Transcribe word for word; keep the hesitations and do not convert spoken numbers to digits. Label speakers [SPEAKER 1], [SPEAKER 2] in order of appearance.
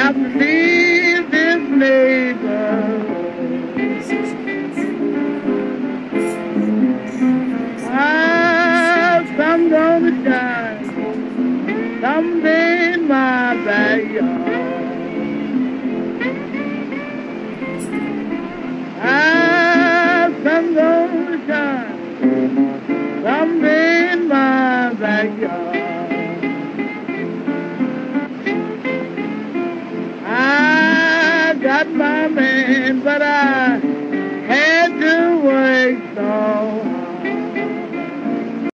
[SPEAKER 1] have to leave this neighborhood. Ah, sun gonna shine someday in my backyard. Ah, sun gonna shine someday in my backyard. I got my man